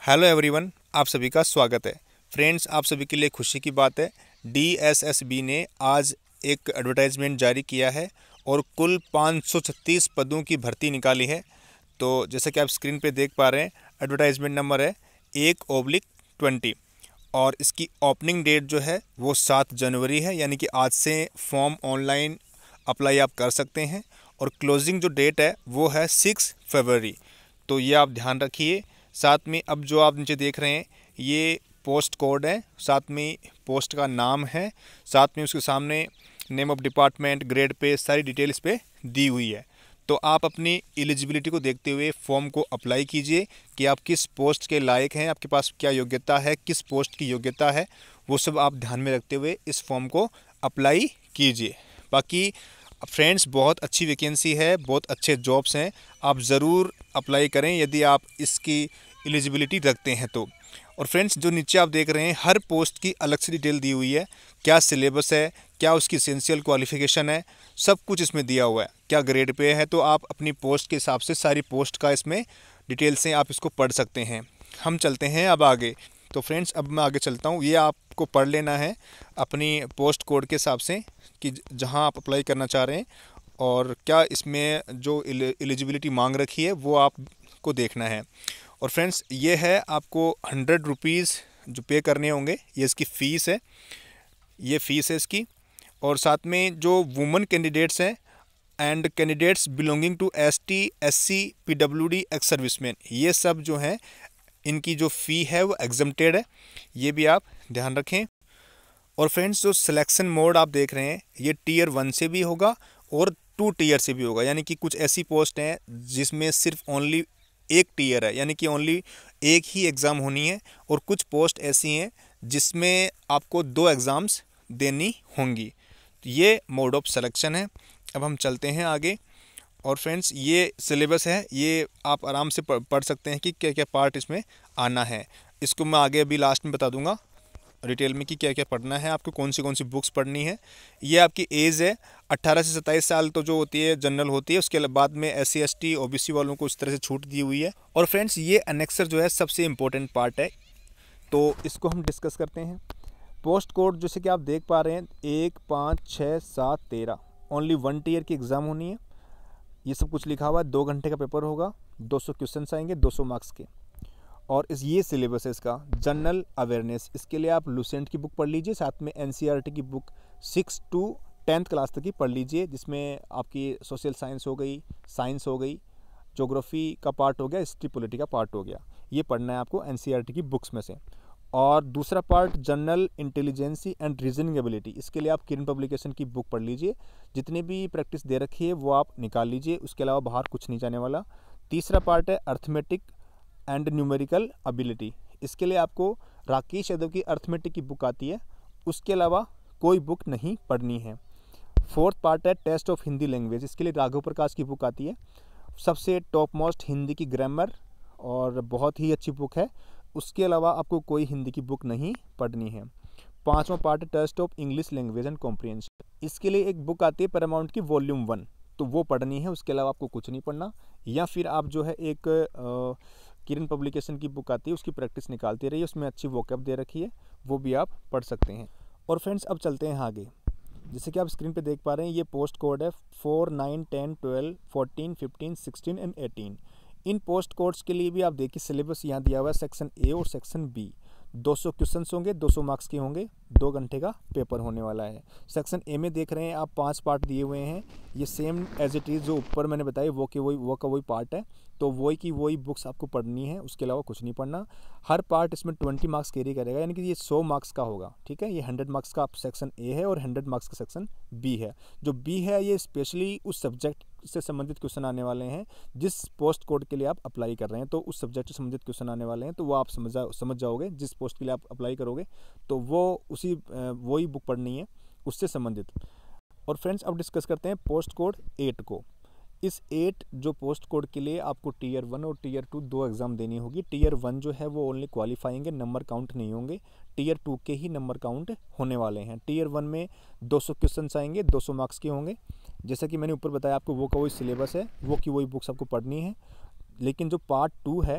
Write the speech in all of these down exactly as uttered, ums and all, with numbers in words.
Hello everyone, आप सभी का स्वागत है। फ्रेंड्स, आप सभी के लिए खुशी की बात है, डी एस एस बी ने आज एक एडवर्टाइजमेंट जारी किया है और कुल पाँच सौ छत्तीस पदों की भर्ती निकाली है। तो जैसा कि आप स्क्रीन पे देख पा रहे हैं, एडवर्टाइजमेंट नंबर है एक ओब्लिक ट्वेंटी और इसकी ओपनिंग डेट जो है वो सात जनवरी है, यानी कि आज से फॉर्म ऑनलाइन अप्लाई आप कर सकते हैं और क्लोजिंग जो डेट है वो है सिक्स फरवरी। तो ये आप ध्यान रखिए। साथ में अब जो आप नीचे देख रहे हैं ये पोस्ट कोड है, साथ में पोस्ट का नाम है, साथ में उसके सामने name of department, grade pay सारी डिटेल इस पे दी हुई है। तो आप अपनी एलिजिबिलिटी को देखते हुए फॉर्म को अप्लाई कीजिए कि आप किस पोस्ट के लायक हैं, आपके पास क्या योग्यता है, किस पोस्ट की योग्यता है, वो सब आप ध्यान में रखते हुए इस फॉर्म को अप्लाई कीजिए। बाकी फ्रेंड्स, बहुत अच्छी वैकेंसी है, बहुत अच्छे जॉब्स हैं, आप ज़रूर अप्लाई करें यदि आप इसकी एलिजिबिलिटी रखते हैं तो। और फ्रेंड्स, जो नीचे आप देख रहे हैं हर पोस्ट की अलग से डिटेल दी हुई है, क्या सिलेबस है, क्या उसकी एसेंशियल क्वालिफिकेशन है, सब कुछ इसमें दिया हुआ है, क्या ग्रेड पे है। तो आप अपनी पोस्ट के हिसाब से सारी पोस्ट का इसमें डिटेल से आप इसको पढ़ सकते हैं। हम चलते हैं अब आगे। तो फ्रेंड्स, अब मैं आगे चलता हूँ। ये आपको पढ़ लेना है अपनी पोस्ट कोड के हिसाब से कि जहाँ आप अप्लाई करना चाह रहे हैं और क्या इसमें जो एलिजिबिलिटी मांग रखी है वो आपको देखना है। और फ्रेंड्स, ये है आपको हंड्रेड रुपीज़ जो पे करने होंगे, ये इसकी फ़ीस है, ये फ़ीस है इसकी। और साथ में जो वुमेन कैंडिडेट्स हैं and candidates belonging to S T S C P W D ex serviceman, ये सब जो हैं इनकी जो फ़ी है वो एग्जम्प्टेड है, ये भी आप ध्यान रखें। और फ्रेंड्स, जो सिलेक्शन मोड आप देख रहे हैं ये टीयर वन से भी होगा और टू टीयर से भी होगा, यानी कि कुछ ऐसी पोस्ट हैं जिसमें सिर्फ ओनली एक टीयर है, यानी कि ओनली एक ही एग्ज़ाम होनी है, और कुछ पोस्ट ऐसी हैं जिसमें आपको दो एग्ज़ाम्स देनी होंगी। तो ये मोड ऑफ सिलेक्शन है। अब हम चलते हैं आगे। और फ्रेंड्स, ये सिलेबस है, ये आप आराम से पढ़ सकते हैं कि क्या क्या पार्ट इसमें आना है। इसको मैं आगे अभी लास्ट में बता दूंगा डिटेल में कि क्या क्या पढ़ना है, आपको कौन सी कौन सी बुक्स पढ़नी है। ये आपकी एज है अट्ठारह से सत्ताईस साल, तो जो होती है जनरल होती है, उसके बाद में S C S T O B C वालों को इस तरह से छूट दी हुई है। और फ्रेंड्स, ये अनेक्सर जो है सबसे इम्पोर्टेंट पार्ट है, तो इसको हम डिस्कस करते हैं। पोस्ट कोड जैसे कि आप देख पा रहे हैं एक पाँच छः सात तेरह, ओनली वन टीयर की एग्ज़ाम होनी है। ये सब कुछ लिखा हुआ है, दो घंटे का पेपर होगा, दो सौ क्वेश्चन आएंगे दो सौ मार्क्स के। और इस ये सिलेबस है इसका जनरल अवेयरनेस, इसके लिए आप लुसेंट की बुक पढ़ लीजिए, साथ में N C E R T की book six to tenth class तक की पढ़ लीजिए, जिसमें आपकी सोशल साइंस हो गई, साइंस हो गई, ज्योग्राफी का पार्ट हो गया, हिस्ट्री पॉलिटी का पार्ट हो गया। ये पढ़ना है आपको N C E R T की बुक्स में से। और दूसरा part general intelligence and reasoning ability, इसके लिए आप किरण पब्लिकेशन की बुक पढ़ लीजिए, जितनी भी प्रैक्टिस दे रखी है वो आप निकाल लीजिए, उसके अलावा बाहर कुछ नहीं जाने वाला। तीसरा पार्ट है अर्थमेटिक एंड न्यूमेरिकल एबिलिटी, इसके लिए आपको राकेश यादव की अर्थमेटिक की बुक आती है, उसके अलावा कोई बुक नहीं पढ़नी है। फोर्थ पार्ट है टेस्ट ऑफ हिंदी लैंग्वेज, इसके लिए राघव प्रकाश की बुक आती है, सबसे टॉप मोस्ट हिंदी की ग्रामर और बहुत ही अच्छी बुक है, उसके अलावा आपको कोई हिंदी की बुक नहीं पढ़नी है। पांचवा पार्ट है test of English language and comprehension, इसके लिए एक बुक आती है पैरामाउंट की वॉल्यूम वन, तो वो पढ़नी है, उसके अलावा आपको कुछ नहीं पढ़ना। या फिर आप जो है एक किरण पब्लिकेशन की बुक आती है, उसकी प्रैक्टिस निकालते रहिए, उसमें अच्छी वोकैब दे रखी है, वो भी आप पढ़ सकते हैं। और फ्रेंड्स, अब चलते हैं आगे। जैसे कि आप स्क्रीन पे देख पा रहे हैं ये पोस्ट कोड है four nine ten twelve fourteen fifteen sixteen and eighteen. इन पोस्ट कोड्स के लिए भी आप देखिए सिलेबस यहाँ दिया हुआ है, सेक्शन ए और सेक्शन बी, दो सौ क्वेश्चन होंगे, दो सौ मार्क्स के होंगे, दो घंटे का पेपर होने वाला है। सेक्शन ए में देख रहे हैं आप पांच पार्ट दिए हुए हैं, ये सेम एज इट इज़ जो ऊपर मैंने बताया वो के वही वो का वही पार्ट है, तो वही की वही बुक्स आपको पढ़नी है, उसके अलावा कुछ नहीं पढ़ना। हर पार्ट इसमें ट्वेंटी मार्क्स कैरी करेगा, यानी कि ये सौ मार्क्स का होगा, ठीक है। ये हंड्रेड मार्क्स का सेक्शन ए है और हंड्रेड मार्क्स का सेक्शन बी है। जो बी है ये स्पेशली उस सब्जेक्ट से संबंधित क्वेश्चन आने वाले हैं जिस पोस्ट कोड के लिए आप अप्लाई कर रहे हैं, तो उस सब्जेक्ट से संबंधित क्वेश्चन आने वाले हैं, तो वो आप समझ समझ जाओगे, जिस पोस्ट के लिए आप अप्लाई करोगे तो वो उसी वही बुक पढ़नी है उससे संबंधित। और फ्रेंड्स, अब डिस्कस करते हैं पोस्ट कोड एट को। इस एट जो पोस्ट कोड के लिए आपको टीयर वन और टीयर टू दो एग्ज़ाम देनी होगी। टीयर वन जो है वो ओनली क्वालिफाइंग है, नंबर काउंट नहीं होंगे, टीयर टू के ही नंबर काउंट होने वाले हैं। टीयर वन में दो सौ क्वेश्चन आएंगे, दो सौ मार्क्स के होंगे, जैसा कि मैंने ऊपर बताया आपको वो का वही सिलेबस है, वो की वही बुक्स आपको पढ़नी है। लेकिन जो पार्ट टू है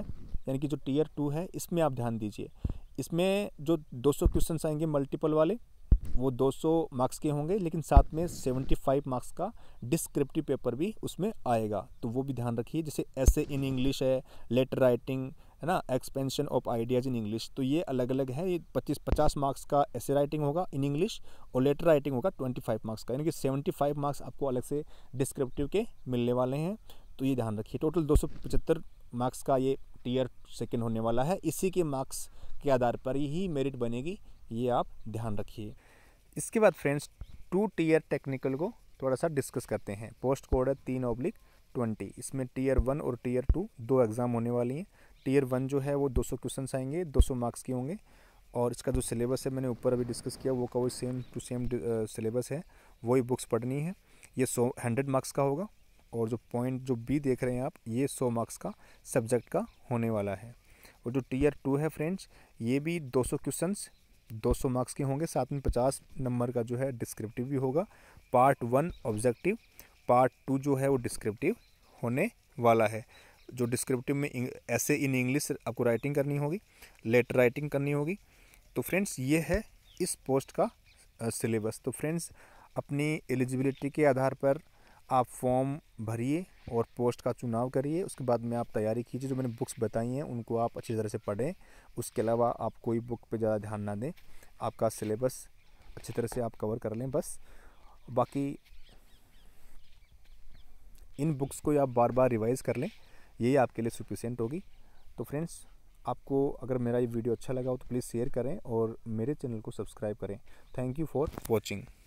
यानी कि जो टीयर टू है इसमें आप ध्यान दीजिए। इसमें जो दो सौ क्वेश्चन आएंगे मल्टीपल वाले, वो दो सौ मार्क्स के होंगे, लेकिन साथ में पचहत्तर मार्क्स का डिस्क्रिप्टिव पेपर भी उसमें आएगा, तो वो भी ध्यान रखिए। जैसे ऐसे इन इंग्लिश है, लेटर राइटिंग है ना, expansion of ideas in English, तो ये अलग अलग है। ये पच्चीस पचास मार्क्स का ऐसे राइटिंग होगा इन इंग्लिश, और लेटर राइटिंग होगा पच्चीस मार्क्स का, यानी कि पचहत्तर मार्क्स आपको अलग से डिस्क्रिप्टिव के मिलने वाले हैं। तो ये ध्यान रखिए, टोटल दो सौ पचहत्तर मार्क्स का ये टीयर सेकेंड होने वाला है। इसी के मार्क्स के आधार पर ही मेरिट बनेगी, ये आप ध्यान रखिए। इसके बाद फ्रेंड्स टू टीयर टेक्निकल को थोड़ा सा डिस्कस करते हैं। पोस्ट कोड है तीन ऑब्लिक ट्वेंटी। इसमें टीयर वन और टीयर टू दो एग्ज़ाम होने वाली हैं। टीयर वन जो है वो दो सौ क्वेश्चन आएंगे, दो सौ मार्क्स के होंगे, और इसका जो सिलेबस है मैंने ऊपर अभी डिस्कस किया वो का वो सेम टू सेम सिलेबस है, वही बुक्स पढ़नी है। ये सौ हंड्रेड मार्क्स का होगा, और जो पॉइंट जो बी देख रहे हैं आप, ये सौ मार्क्स का सब्जेक्ट का होने वाला है। और जो टीयर टू है फ्रेंड्स, ये भी दो सौ क्वेश्चंस दो सौ मार्क्स के होंगे, साथ में पचास नंबर का जो है डिस्क्रिप्टिव भी होगा। Part one objective, part two जो है वो डिस्क्रिप्टिव होने वाला है। जो डिस्क्रिप्टिव में ऐसे इन इंग्लिश आपको राइटिंग करनी होगी, लेटर राइटिंग करनी होगी। तो फ्रेंड्स ये है इस पोस्ट का सिलेबस। तो फ्रेंड्स अपनी एलिजिबिलिटी के आधार पर आप फॉर्म भरिए और पोस्ट का चुनाव करिए। उसके बाद में आप तैयारी कीजिए। जो मैंने बुक्स बताई हैं उनको आप अच्छी तरह से पढ़ें। उसके अलावा आप कोई बुक पे ज़्यादा ध्यान ना दें, आपका सिलेबस अच्छी तरह से आप कवर कर लें बस। बाकी इन बुक्स को आप बार बार रिवाइज़ कर लें, यही आपके लिए सफिशिएंट होगी। तो फ्रेंड्स आपको अगर मेरा ये वीडियो अच्छा लगा हो तो प्लीज़ शेयर करें और मेरे चैनल को सब्सक्राइब करें। Thank you for watching.